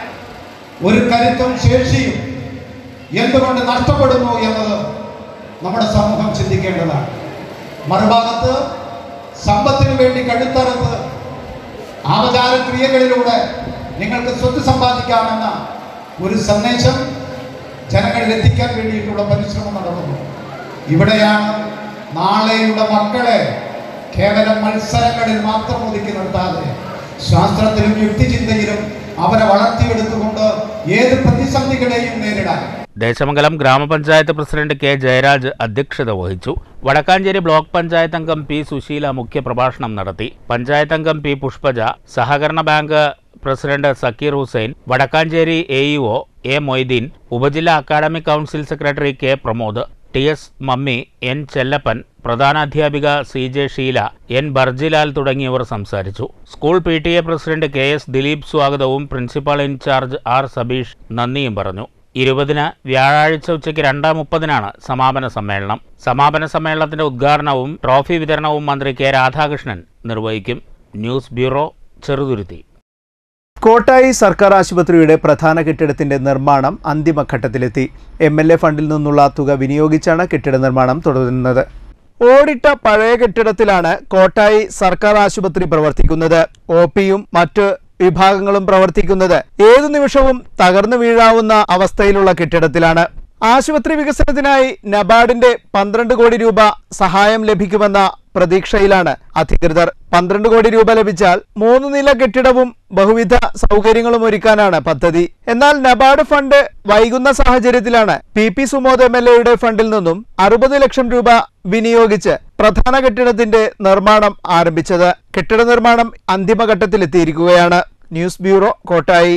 ഒരു കരുത്തും ശേഷിയും എന്തുകൊണ്ട് നഷ്ടപ്പെടുന്നു എന്നത് നമ്മുടെ സമൂഹം ചിന്തിക്കേണ്ടതാണ്. മറുഭാഗത്ത് സമ്പത്തിനു വേണ്ടി കഴുത്തറുത്ത് ആചാര ക്രിയകളിലൂടെ നിങ്ങൾക്ക് സ്വത്ത് സമ്പാദിക്കാമെന്ന ഒരു സന്ദേശം ജനങ്ങളിൽ എത്തിക്കാൻ വേണ്ടിയിട്ടുള്ള പരിശ്രമം നടക്കുന്നു. ഇവിടെയാണ് നാളെയുടെ മക്കളെ കേവലം മത്സരങ്ങളിൽ മാത്രം ഒതുക്കി നിർത്താതെ ശാസ്ത്രത്തിലും യുക്തിചിന്തയിലും അവരെ വളർത്തിയെടുത്തുകൊണ്ട് ഏത് പ്രതിസന്ധികളെയും നേരിടാൻ. ദേശമംഗലം ഗ്രാമപഞ്ചായത്ത് പ്രസിഡന്റ് കെ ജയരാജ് അധ്യക്ഷത വഹിച്ചു. വടക്കാഞ്ചേരി ബ്ലോക്ക് പഞ്ചായത്ത് അംഗം പി സുശീല മുഖ്യപ്രഭാഷണം നടത്തി. പഞ്ചായത്ത് അംഗം പി പുഷ്പജ, സഹകരണ bank president Sakkir Hussain, Vadakkanchery A E O A Moideen, ഉപജില്ലാ academic council secretary K Pramod, T S Mammi, N Chellappan, പ്രധാനാധ്യാപിക C J Sheela, N Barjilal തുടങ്ങിയവർ സംസാരിച്ചു. School P T A president K S Dileep സ്വാഗതവും പ്രിൻസിപ്പൽ ഇൻചാർജ് ആർ സബീഷ് നന്ദിയും പറഞ്ഞു. ഇരുപതിന് വ്യാഴാഴ്ച ഉച്ചയ്ക്ക് രണ്ട് മുപ്പതിനാണ് സമാപന സമ്മേളനം. സമാപന സമ്മേളനത്തിന്റെ ഉദ്ഘാടനവും ട്രോഫി വിതരണവും മന്ത്രി കെ രാധാകൃഷ്ണൻ നിർവഹിക്കും. News bureau, Cheruthuruthy. കോട്ടായി സർക്കാർ ആശുപത്രിയുടെ പ്രധാന കെട്ടിടത്തിന്റെ നിർമ്മാണം അന്തിമഘട്ടത്തിലെത്തി. എം എൽ എ ഫണ്ടിൽ നിന്നുള്ള തുക വിനിയോഗിച്ചാണ് കെട്ടിട നിർമ്മാണം തുടരുന്നത്. ഓടിട്ട പഴയ കെട്ടിടത്തിലാണ് കോട്ടായി സർക്കാർ ആശുപത്രി പ്രവർത്തിക്കുന്നത്. ഒ പിയും മറ്റ് വിഭാഗങ്ങളും പ്രവർത്തിക്കുന്നത് ഏതു നിമിഷവും തകർന്നു വീഴാവുന്ന അവസ്ഥയിലുള്ള കെട്ടിടത്തിലാണ്. ആശുപത്രി വികസനത്തിനായി നബാർഡിന്റെ പന്ത്രണ്ട് കോടി രൂപ സഹായം ലഭിക്കുമെന്ന പ്രതീക്ഷയിലാണ് അധികൃതർ. പന്ത്രണ്ട് കോടി രൂപ ലഭിച്ചാൽ മൂന്ന് നില കെട്ടിടവും ബഹുവിധ സൗകര്യങ്ങളും ഒരുക്കാനാണ് പദ്ധതി. എന്നാൽ നബാർഡ് ഫണ്ട് വൈകുന്ന സാഹചര്യത്തിലാണ് P P Sumod M L എയുടെ ഫണ്ടിൽ നിന്നും അറുപത് ലക്ഷം രൂപ വിനിയോഗിച്ച് പ്രധാന കെട്ടിടത്തിന്റെ നിർമ്മാണം ആരംഭിച്ചത്. കെട്ടിട നിർമ്മാണം അന്തിമഘട്ടത്തിലെത്തിയിരിക്കുകയാണ്. News bureau, Kottayi.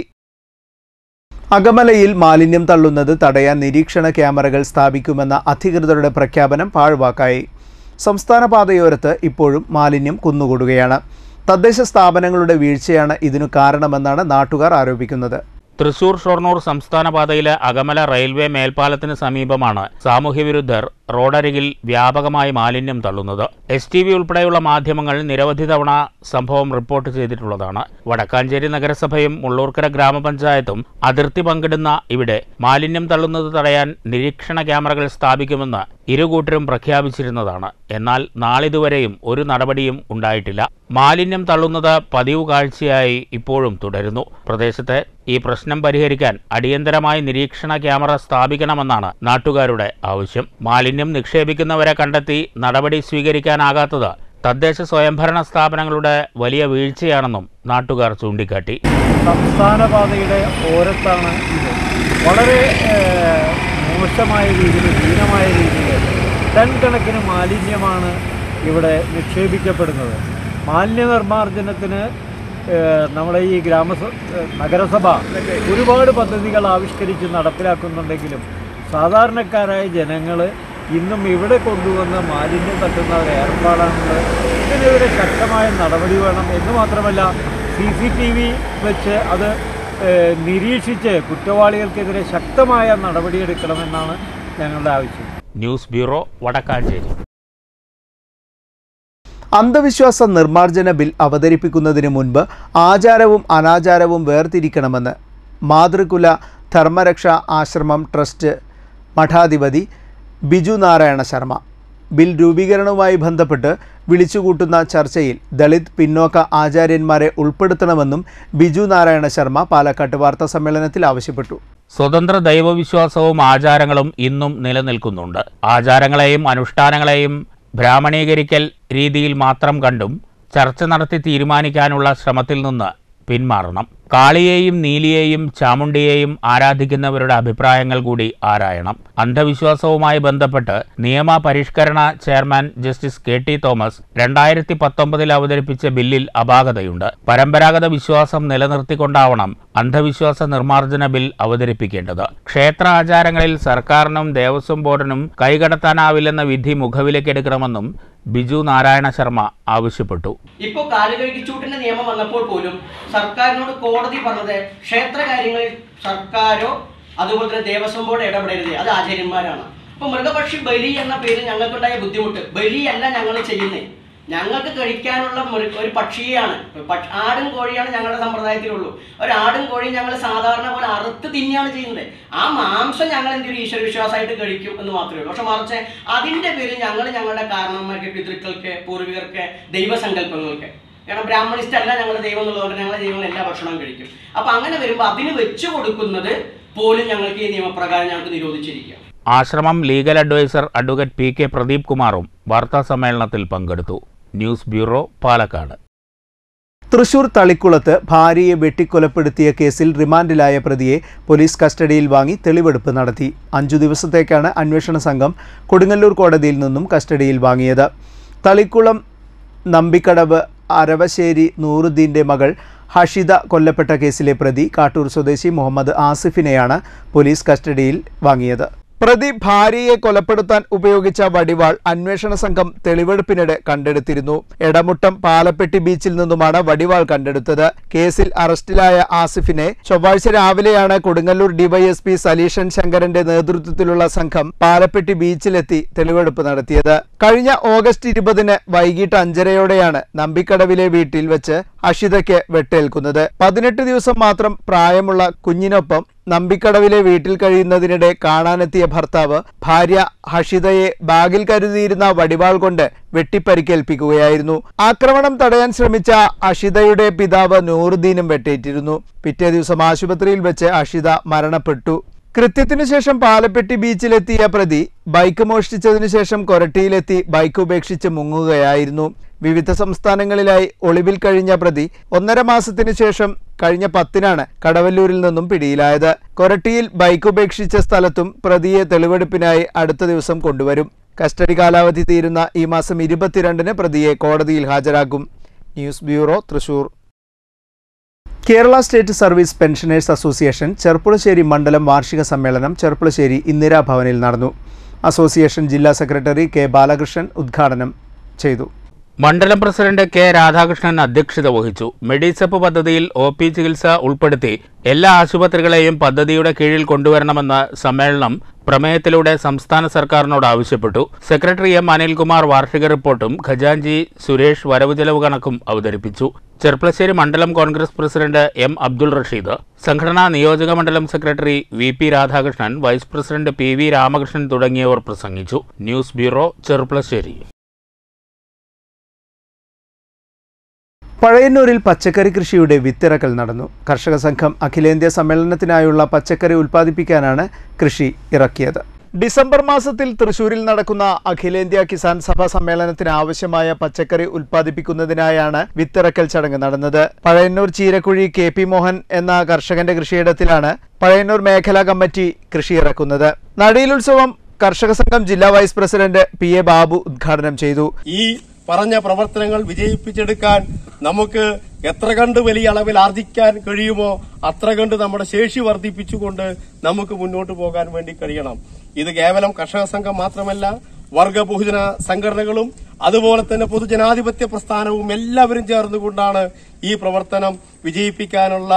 അകമലയിൽ മാലിന്യം തള്ളുന്നത് തടയാൻ നിരീക്ഷണ ക്യാമറകൾ സ്ഥാപിക്കുമെന്ന അധികൃതരുടെ പ്രഖ്യാപനം പാഴ്വാക്കായി. സംസ്ഥാന പാതയോരത്ത് ഇപ്പോഴും മാലിന്യം കുന്നുകൂടുകയാണ്. തദ്ദേശ സ്ഥാപനങ്ങളുടെ വീഴ്ചയാണ് ഇതിനു കാരണമെന്നാണ് നാട്ടുകാർ ആരോപിക്കുന്നത്. തൃശൂർ ഷൊർണൂർ സംസ്ഥാന പാതയിലെ അകമല റെയിൽവേ മേൽപ്പാലത്തിന് സമീപമാണ് സാമൂഹ്യവിരുദ്ധർ റോഡരികിൽ വ്യാപകമായി മാലിന്യം തള്ളുന്നത്. എസ് ടി വി ഉൾപ്പെടെയുള്ള മാധ്യമങ്ങൾ നിരവധി തവണ സംഭവം റിപ്പോർട്ട് ചെയ്തിട്ടുള്ളതാണ്. വടക്കാഞ്ചേരി നഗരസഭയും മുള്ളൂർക്കര ഗ്രാമപഞ്ചായത്തും അതിർത്തി പങ്കിടുന്ന ഇവിടെ മാലിന്യം തള്ളുന്നത് തടയാൻ നിരീക്ഷണ ക്യാമറകൾ സ്ഥാപിക്കുമെന്ന് ഇരുകൂട്ടരും പ്രഖ്യാപിച്ചിരുന്നതാണ്. എന്നാൽ നാളിതുവരെയും ഒരു നടപടിയും ഉണ്ടായിട്ടില്ല. മാലിന്യം തള്ളുന്നത് പതിവ് കാഴ്ചയായി ഇപ്പോഴും തുടരുന്നു. പ്രദേശത്തെ ഈ പ്രശ്നം പരിഹരിക്കാൻ അടിയന്തരമായി നിരീക്ഷണ ക്യാമറ സ്ഥാപിക്കണമെന്നാണ് നാട്ടുകാരുടെ ആവശ്യം. മാലിന്യം നിക്ഷേപിക്കുന്നവരെ കണ്ടെത്തി നടപടി സ്വീകരിക്കാനാകാത്തത് തദ്ദേശ സ്വയംഭരണ സ്ഥാപനങ്ങളുടെ വലിയ വീഴ്ചയാണെന്നും നാട്ടുകാർ ചൂണ്ടിക്കാട്ടി. സംസ്ഥാന പാതയുടെ ഓരത്താണ് ഇത്. വളരെ മോശമായ രീതിയിൽ, ഹീനമായ രീതിയിൽ ടൺ കണക്കിന് മാലിന്യമാണ് ഇവിടെ നിക്ഷേപിക്കപ്പെടുന്നത്. മാലിന്യ നിർമ്മാർജ്ജനത്തിന് നമ്മളെ ഈ ഗ്രാമ നഗരസഭ ഒരുപാട് പദ്ധതികൾ ആവിഷ്കരിച്ച് നടപ്പിലാക്കുന്നുണ്ടെങ്കിലും സാധാരണക്കാരായ ജനങ്ങൾ ഇന്നും ഇവിടെ കൊണ്ടുവന്ന് മാലിന്യം തട്ടുന്ന ഒരു ഏർപ്പാടാണുള്ളത്. ഇതിനെതിരെ ശക്തമായ നടപടി വേണം എന്ന് മാത്രമല്ല സി സി ടി വി വെച്ച് അത് നിരീക്ഷിച്ച് കുറ്റവാളികൾക്കെതിരെ ശക്തമായ നടപടിയെടുക്കണമെന്നാണ് ഞങ്ങളുടെ ആവശ്യം. News bureau, Vadakkanchery. അന്ധവിശ്വാസ നിർമ്മാർജ്ജന ബിൽ അവതരിപ്പിക്കുന്നതിന് മുൻപ് ആചാരവും അനാചാരവും വേർതിരിക്കണമെന്ന് മാതൃകുല ധർമ്മരക്ഷ ആശ്രമം ട്രസ്റ്റ് മഠാധിപതി ബിജു നാരായണ ശർമ്മ. ബിൽ രൂപീകരണവുമായി ബന്ധപ്പെട്ട് വിളിച്ചുകൂട്ടുന്ന ചർച്ചയിൽ ദളിത് പിന്നോക്ക ആചാര്യന്മാരെ ഉൾപ്പെടുത്തണമെന്നും ബിജു നാരായണ ശർമ്മ പാലക്കാട്ട് വാർത്താസമ്മേളനത്തിൽ ആവശ്യപ്പെട്ടു. സ്വതന്ത്ര ദൈവവിശ്വാസവും ആചാരങ്ങളും ഇന്നും നിലനിൽക്കുന്നുണ്ട്. ആചാരങ്ങളെയും അനുഷ്ഠാനങ്ങളെയും ബ്രാഹ്മണീകരിക്കൽ രീതിയിൽ മാത്രം കണ്ടും ചർച്ച നടത്തി തീരുമാനിക്കാനുള്ള ശ്രമത്തിൽ നിന്ന് പിന്മാറണം. കാളിയെയും നീലിയെയും ചാമുണ്ടിയെയും ആരാധിക്കുന്നവരുടെ അഭിപ്രായങ്ങൾ കൂടി ആരായണം. അന്ധവിശ്വാസവുമായി ബന്ധപ്പെട്ട് നിയമ പരിഷ്കരണ chairman justice K T Thomas രണ്ടായിരത്തി പത്തൊമ്പതിൽ അവതരിപ്പിച്ച ബില്ലിൽ അപാകതയുണ്ട്. പരമ്പരാഗത വിശ്വാസം നിലനിർത്തിക്കൊണ്ടാവണം അന്ധവിശ്വാസ നിർമ്മാർജ്ജന ബിൽ അവതരിപ്പിക്കേണ്ടത്. ക്ഷേത്ര ആചാരങ്ങളിൽ സർക്കാരിനും ദേവസ്വം ബോർഡിനും കൈകടത്താനാവില്ലെന്ന വിധി മുഖവിലക്കെടുക്കണമെന്നും ബിജു നാരായണ ശർമ്മ ആവശ്യപ്പെട്ടു. ഇപ്പോൾ കാലുകഴുകിച്ചൂട്ടിന്റെ നിയമം വന്നപ്പോൾ പോലും സർക്കാരിനോട് കോടതി പറഞ്ഞത് ക്ഷേത്ര കാര്യങ്ങളിൽ സർക്കാരോ അതുപോലെ തന്നെ ദേവസ്വം ബോർഡ് ഇടപെടരുത്, അത് ആചാര്യന്മാരാണ്. അപ്പൊ മൃഗപക്ഷി ബലി എന്ന പേരിൽ ഞങ്ങൾക്കുണ്ടായ ബുദ്ധിമുട്ട്, ബലിയല്ല ഞങ്ങൾ ചെയ്യുന്നത്, ഞങ്ങൾക്ക് കഴിക്കാനുള്ള ഒരു പക്ഷിയാണ്, ആടും കോഴിയാണ് ഞങ്ങളുടെ സമ്പ്രദായത്തിലുള്ളൂ. ഒരു ആടും കോഴിയും ഞങ്ങൾ സാധാരണ പോലെ അറുത്ത് തിന്നെയാണ് ചെയ്യുന്നത്. ആ മാംസം ഞങ്ങൾ എന്തൊരു ഈശ്വര വിശ്വാസമായിട്ട് കഴിക്കും എന്ന് മാത്രമേ ഉള്ളൂ. പക്ഷെ മറിച്ച് അതിന്റെ പേരിൽ ഞങ്ങൾ ഞങ്ങളുടെ കാരണന്മാർക്ക്, പിതൃക്കൾക്ക്, പൂർവികർക്ക്, ദൈവസങ്കല്പങ്ങൾക്ക്, കാരണം ബ്രാഹ്മണിസ്റ്റ് അല്ല ഞങ്ങളുടെ ദൈവം എന്നുള്ളതുകൊണ്ട് ഞങ്ങളുടെ ദൈവങ്ങൾ എല്ലാ ഭക്ഷണവും കഴിക്കും. അപ്പൊ അങ്ങനെ വരുമ്പോൾ അതിന് വെച്ചു കൊടുക്കുന്നത് പോലും ഞങ്ങൾക്ക് ഈ നിയമപ്രകാരം ഞങ്ങൾക്ക് നിരോധിച്ചിരിക്കുക. ആശ്രമം legal adviser advocate P K Pradeep കുമാറും വാർത്താ സമ്മേളനത്തിൽ പങ്കെടുത്തു. News bureau, Palakkad. തൃശൂർ തളിക്കുളത്ത് ഭാര്യയെ വെട്ടിക്കൊലപ്പെടുത്തിയ കേസിൽ റിമാൻഡിലായ പ്രതിയെ പോലീസ് കസ്റ്റഡിയിൽ വാങ്ങി തെളിവെടുപ്പ് നടത്തി. അഞ്ചു ദിവസത്തേക്കാണ് അന്വേഷണ സംഘം കൊടുങ്ങല്ലൂർ കോടതിയിൽ നിന്നും കസ്റ്റഡിയിൽ വാങ്ങിയത്. തളിക്കുളം നമ്പിക്കടവ് അരവശ്ശേരി നൂറുദ്ദീൻ്റെ മകൾ ഹഷിത കൊല്ലപ്പെട്ട കേസിലെ പ്രതി കാട്ടൂർ സ്വദേശി മുഹമ്മദ് ആസിഫിനെയാണ് പോലീസ് കസ്റ്റഡിയിൽ വാങ്ങിയത്. പ്രതി ഭാര്യയെ കൊലപ്പെടുത്താൻ ഉപയോഗിച്ച വടിവാൾ അന്വേഷണ സംഘം തെളിവെടുപ്പിനിടെ കണ്ടെടുത്തിരുന്നു. എടമുട്ടം പാലപ്പെട്ടി ബീച്ചിൽ നിന്നുമാണ് വടിവാൾ കണ്ടെടുത്തത്. കേസിൽ അറസ്റ്റിലായ ആസിഫിനെ ചൊവ്വാഴ്ച രാവിലെയാണ് കൊടുങ്ങല്ലൂർ ഡിവൈഎസ്പി സലീഷൻ ശങ്കരന്റെ നേതൃത്വത്തിലുള്ള സംഘം പാലപ്പെട്ടി ബീച്ചിലെത്തി തെളിവെടുപ്പ് നടത്തിയത്. കഴിഞ്ഞ ഓഗസ്റ്റ് ഇരുപതിന് വൈകിട്ട് അഞ്ചരയോടെയാണ് നമ്പിക്കടവിലെ വീട്ടിൽ വെച്ച് ഹഷിതയ്ക്ക് വെട്ടേൽക്കുന്നത്. പതിനെട്ട് ദിവസം മാത്രം പ്രായമുള്ള കുഞ്ഞിനൊപ്പം നമ്പിക്കടവിലെ വീട്ടിൽ കഴിയുന്നതിനിടെ കാണാനെത്തിയ ഭർത്താവ് ഭാര്യ ഹഷിതയെ ബാഗിൽ കരുതിയിരുന്ന വടിവാൾ കൊണ്ട് വെട്ടിപ്പരിക്കേൽപ്പിക്കുകയായിരുന്നു. ആക്രമണം തടയാൻ ശ്രമിച്ച ഹഷിതയുടെ പിതാവ് നൂറുദ്ദീനും വെട്ടേറ്റിരുന്നു. പിറ്റേ ദിവസം ആശുപത്രിയിൽ വെച്ച് ഹഷിത മരണപ്പെട്ടു. കൃത്യത്തിനു ശേഷം പാലപ്പെട്ടി ബീച്ചിലെത്തിയ പ്രതി ബൈക്ക് മോഷ്ടിച്ചതിനു ശേഷം കൊരട്ടിയിലെത്തി ബൈക്ക് ഉപേക്ഷിച്ച് മുങ്ങുകയായിരുന്നു. വിവിധ സംസ്ഥാനങ്ങളിലായി ഒളിവിൽ കഴിഞ്ഞ പ്രതി ഒന്നര മാസത്തിനു ശേഷം കഴിഞ്ഞ പത്തിനാണ് കടവല്ലൂരിൽ നിന്നും പിടിയിലായത്. കൊരട്ടിയിൽ ബൈക്ക് ഉപേക്ഷിച്ച സ്ഥലത്തും പ്രതിയെ തെളിവെടുപ്പിനായി അടുത്ത ദിവസം കൊണ്ടുവരും. കസ്റ്റഡി കാലാവധി തീരുന്ന ഈ മാസം ഇരുപത്തിരണ്ടിന് പ്രതിയെ കോടതിയിൽ ഹാജരാക്കും. News bureau, Thrissur. Kerala state service pensioners association Cherpulassery മണ്ഡലം വാർഷിക സമ്മേളനം ചെർപ്പുളശ്ശേരി ഇന്ദിരാഭവനിൽ നടന്നു. അസോസിയേഷൻ ജില്ലാ സെക്രട്ടറി കെ ബാലകൃഷ്ണൻ ഉദ്ഘാടനം ചെയ്തു. മണ്ഡലം പ്രസിഡന്റ് കെ രാധാകൃഷ്ണൻ അധ്യക്ഷത വഹിച്ചു. മെഡിസെപ്പ് പദ്ധതിയിൽ ഒ പി ചികിത്സ ഉൾപ്പെടുത്തി എല്ലാ ആശുപത്രികളെയും പദ്ധതിയുടെ കീഴിൽ കൊണ്ടുവരണമെന്ന് സമ്മേളനം പ്രമേയത്തിലൂടെ സംസ്ഥാന സർക്കാരിനോട് ആവശ്യപ്പെട്ടു. സെക്രട്ടറി എം അനിൽകുമാർ വാർഷിക റിപ്പോർട്ടും ഖജാൻജി സുരേഷ് വരവ് ചെലവ് കണക്കും അവതരിപ്പിച്ചു. ചെർപ്പളശ്ശേരി മണ്ഡലം Congress president M Abdul Rasheed, സംഘടനാ നിയോജക മണ്ഡലം secretary V P Radhakrishnan, vice president P V Ramakrishnan തുടങ്ങിയവർ പ്രസംഗിച്ചു. News bureau, Cherpulassery. പഴയന്നൂരിൽ പച്ചക്കറി കൃഷിയുടെ വിത്തിറക്കൽ നടന്നു. കർഷക സംഘം അഖിലേന്ത്യാ സമ്മേളനത്തിനായുള്ള പച്ചക്കറി ഉൽപ്പാദിപ്പിക്കാനാണ് കൃഷി ഇറക്കിയത്. ഡിസംബർ മാസത്തിൽ തൃശൂരിൽ നടക്കുന്ന അഖിലേന്ത്യാ കിസാൻ സഭ സമ്മേളനത്തിന് ആവശ്യമായ പച്ചക്കറി ഉൽപ്പാദിപ്പിക്കുന്നതിനായാണ് വിത്തിറക്കൽ ചടങ്ങ് നടന്നത്. പഴയന്നൂർ ചീരക്കുഴി കെ പി മോഹൻ എന്ന കർഷകന്റെ കൃഷിയിടത്തിലാണ് പഴയന്നൂർ മേഖലാ കമ്മിറ്റി കൃഷി ഇറക്കുന്നത്. നടീലുത്സവം കർഷക സംഘം ജില്ലാ vice president P A Babu ഉദ്ഘാടനം ചെയ്തു. ഈ പറഞ്ഞ പ്രവർത്തനങ്ങൾ വിജയിപ്പിച്ചെടുക്കാൻ നമുക്ക് എത്ര കണ്ട് വലിയ അളവിൽ ആർജിക്കാൻ കഴിയുമോ അത്ര കണ്ട് നമ്മുടെ ശേഷി വർദ്ധിപ്പിച്ചുകൊണ്ട് നമുക്ക് മുന്നോട്ട് പോകാൻ വേണ്ടി കഴിയണം. ഇത് കേവലം കർഷക സംഘം മാത്രമല്ല, വർഗ ബഹുജന സംഘടനകളും അതുപോലെ തന്നെ പൊതുജനാധിപത്യ പ്രസ്ഥാനവും എല്ലാവരും ചേർന്നുകൊണ്ടാണ് ഈ പ്രവർത്തനം വിജയിപ്പിക്കാനുള്ള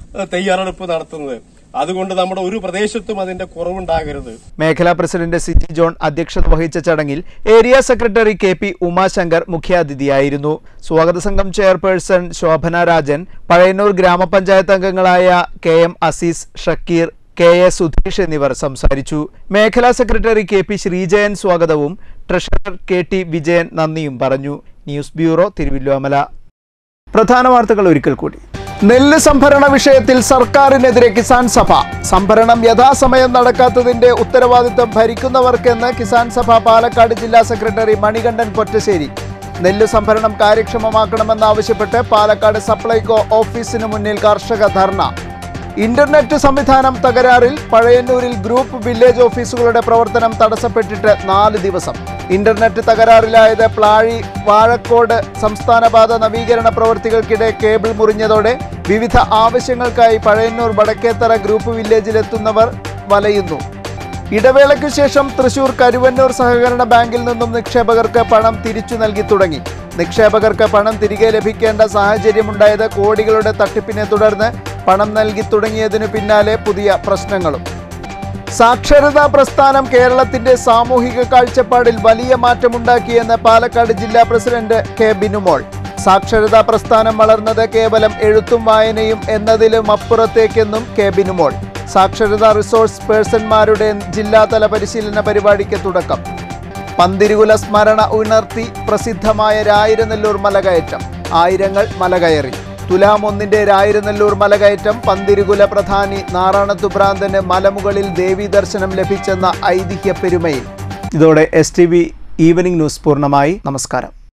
തയ്യാറെടുപ്പ് നടത്തുന്നത്. അതുകൊണ്ട് നമ്മുടെ ഒരു പ്രദേശത്തും അതിന്റെ കുറവുണ്ടാകരുത്. മേഖലാ പ്രസിഡന്റ് സിജി ജോൺ അധ്യക്ഷത വഹിച്ച ചടങ്ങിൽ area secretary K P Umashankar മുഖ്യാതിഥിയായിരുന്നു. സ്വാഗത സംഘം ചെയർപേഴ്സൺ ശോഭന രാജൻ, പഴയന്നൂർ ഗ്രാമപഞ്ചായത്ത് അംഗങ്ങളായ K M Azeez, Shakeer, K A Sudheesh എന്നിവർ സംസാരിച്ചു. മേഖലാ സെക്രട്ടറി കെ പി ശ്രീജയൻ സ്വാഗതവും ട്രഷറർ കെ ടി വിജയൻ നന്ദിയും പറഞ്ഞു. News bureau, Thiruvilwamala. പ്രധാന വാർത്തകൾ ഒരിക്കൽ കൂടി. നെല്ല് സംഭരണ വിഷയത്തിൽ സർക്കാരിനെതിരെ കിസാൻ സഭ. സംഭരണം യഥാസമയം നടക്കാത്തതിന്റെ ഉത്തരവാദിത്തം ഭരിക്കുന്നവർക്കെന്ന് കിസാൻ സഭ പാലക്കാട് ജില്ലാ സെക്രട്ടറി മണികണ്ഠൻ പൊറ്റശ്ശേരി. നെല്ല് സംഭരണം കാര്യക്ഷമമാക്കണമെന്നാവശ്യപ്പെട്ട് പാലക്കാട് സപ്ലൈകോ ഓഫീസിന് മുന്നിൽ കർഷക ധർണ. ഇന്റർനെറ്റ് സംവിധാനം തകരാറിൽ പഴയന്നൂരിൽ ഗ്രൂപ്പ് വില്ലേജ് ഓഫീസുകളുടെ പ്രവർത്തനം തടസ്സപ്പെട്ടിട്ട് നാല് ദിവസം. ഇന്റർനെറ്റ് തകരാറിലായത് പ്ലാഴി വാഴക്കോട് സംസ്ഥാനപാത നവീകരണ പ്രവൃത്തികൾക്കിടെ കേബിൾ മുറിഞ്ഞതോടെ വിവിധ ആവശ്യങ്ങൾക്കായി പഴയന്നൂർ വടക്കേത്തറ ഗ്രൂപ്പ് വില്ലേജിലെത്തുന്നവർ വലയുന്നു. ഇടവേളയ്ക്കു ശേഷം തൃശൂർ കരുവന്നൂർ സഹകരണ ബാങ്കിൽ നിന്നും നിക്ഷേപകർക്ക് പണം തിരിച്ചു നൽകി തുടങ്ങി. നിക്ഷേപകർക്ക് പണം തിരികെ ലഭിക്കേണ്ട സാഹചര്യമുണ്ടായത് കോടികളുടെ തട്ടിപ്പിനെ തുടർന്ന് പണം നൽകി തുടങ്ങിയതിനു പിന്നാലെ പുതിയ പ്രശ്നങ്ങളും. സാക്ഷരതാ പ്രസ്ഥാനം കേരളത്തിന്റെ സാമൂഹിക കാഴ്ചപ്പാടിൽ വലിയ മാറ്റമുണ്ടാക്കിയെന്ന് പാലക്കാട് ജില്ലാ പ്രസിഡന്റ് കെ ബിനുമോൾ. സാക്ഷരതാ പ്രസ്ഥാനം വളർന്നത് കേവലം എഴുത്തും വായനയും എന്നതിലും അപ്പുറത്തേക്കെന്നും കെ ബിനുമോൾ. സാക്ഷരതാ റിസോഴ്സ് പേഴ്സൺമാരുടെ ജില്ലാതല പരിശീലന പരിപാടിക്ക് തുടക്കം. പന്തിരുകുല സ്മരണ ഉണർത്തി പ്രസിദ്ധമായ രായിരനെല്ലൂർ മലകയറ്റം. ആയിരങ്ങൾ മലകയറി. തുലാം ഒന്നിന്റെ രായിരനെല്ലൂർ മലകയറ്റം പന്തിരുകുല പ്രധാനി നാറാണത്തുഭ്രാന്തന് മലമുകളിൽ ദേവീ ദർശനം ലഭിച്ചെന്ന ഐതിഹ്യ പെരുമയിൽ. ഇതോടെ S T V evening news പൂർണ്ണമായി. നമസ്കാരം.